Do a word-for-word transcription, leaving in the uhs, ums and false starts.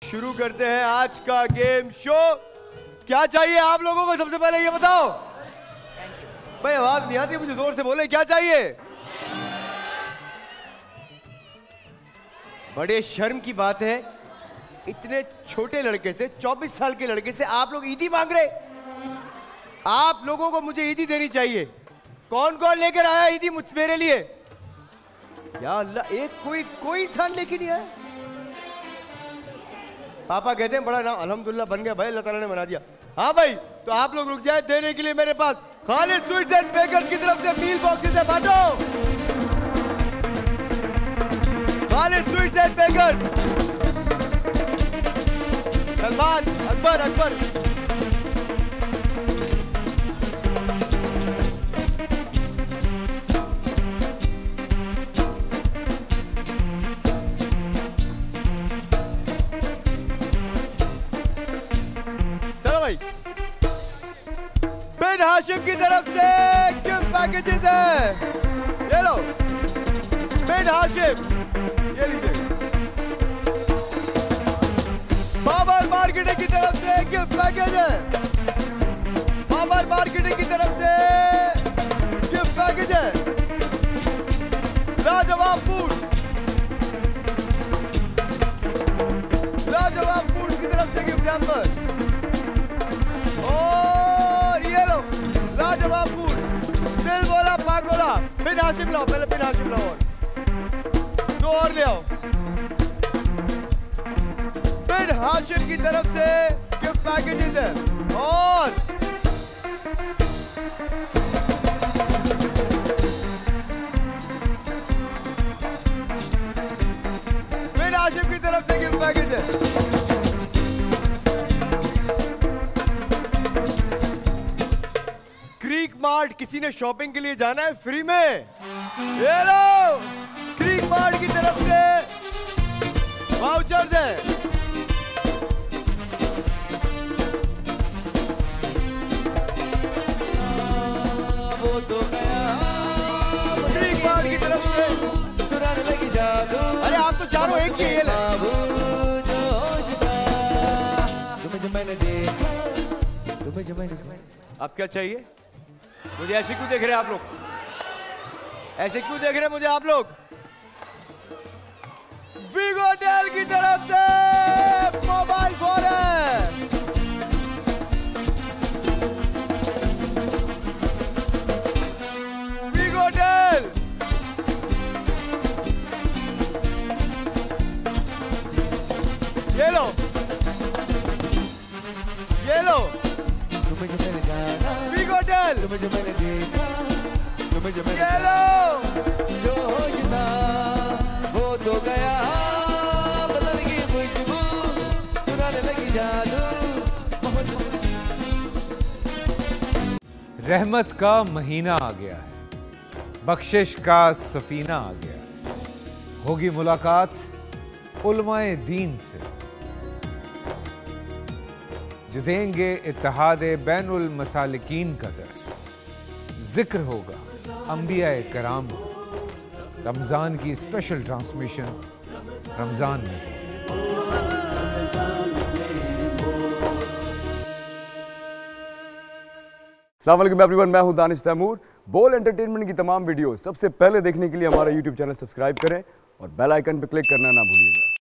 शुरू करते हैं आज का गेम शो। क्या चाहिए आप लोगों को, सबसे पहले ये बताओ। भाई आवाज नहीं आती, मुझे जोर से बोले क्या चाहिए। बड़े शर्म की बात है, इतने छोटे लड़के से, चौबीस साल के लड़के से आप लोग ईदी मांग रहे। आप लोगों को मुझे ईदी देनी चाहिए। कौन कौन लेकर आया ईदी मुझ मेरे लिए? या अल्लाह, एक कोई कोई इंसान लेके नहीं आया। पापा कहते हैं बड़ा नाम अल्हम्दुलिल्लाह बन गया भाई, अल्लाह ताला ने बना दिया। हाँ भाई, तो आप लोग रुक जाए, देने के लिए मेरे पास खालिद स्वीट्स एंड बेकर्स की तरफ से मील बॉक्सेस है, बांटो। Khalid sweets and bakers, Salman, Akbar Akbar bin Hashim की तरफ से गिफ्ट पैकेजेस है, ये लो। बिन हाशिम, ये लीजिए। बाबर मार्केटिंग की तरफ से गिफ्ट पैकेज है। बाबर मार्केटिंग की तरफ से गिफ्ट पैकेज है। लाजवाब फूड, लाजवाब फूड की तरफ से गिफ्ट हैम्पर। लाजवाब फूड, दिल बोला पाक बोला। बिन हाशिम लाओ, पहले बिन हाशिम लाओ, और दो और ले आओ। बिन हाशिम की तरफ से गिफ्ट पैकेजेस है। और बिन हाशिम की तरफ से गिफ्ट पैकेज है। क्रीक मार्ट, किसी ने शॉपिंग के लिए जाना है फ्री में, ये लो। क्रीक मार्ट की तरफ से वाउचर्स है। वो तो गया क्रीक मार्ट की तरफ से चुराने लगी जादू। अरे आप तो चारों एक ही, ये ले। तुम्हें जो मैंने देखा, तुम्हें जो मैंने। अब क्या चाहिए मुझे? ऐसे क्यों देख रहे हैं आप लोग? ऐसे क्यों देख रहे हैं मुझे आप लोग? वीगोटेल की तरफ से मोबाइल फोन है। वीगोटेल, ये लो, ये लो। तुम्हें जो मैंने जाना, वीगोटेल, तुम्हें जो मैंने देखा, तुम्हें जो मैंने जो होश था वो तो गया। बदल की खुशबू चुराने लगी जादू। रहमत का महीना आ गया है, बख्शिश का सफीना आ गया है। होगी मुलाकात उलमाए दीन से, जो देंगे इत्तेहादे बैनुल मसालिकीन का दर्स। जिक्र होगा अंबियाए कराम, रमजान की स्पेशल ट्रांसमिशन रमजान में। अस्सलाम वालेकुम एवरीवन, मैं हूं दानिश तैमूर। बोल एंटरटेनमेंट की तमाम वीडियो सबसे पहले देखने के लिए हमारा यूट्यूब चैनल सब्सक्राइब करें और बेल आइकन पर क्लिक करना ना भूलिएगा।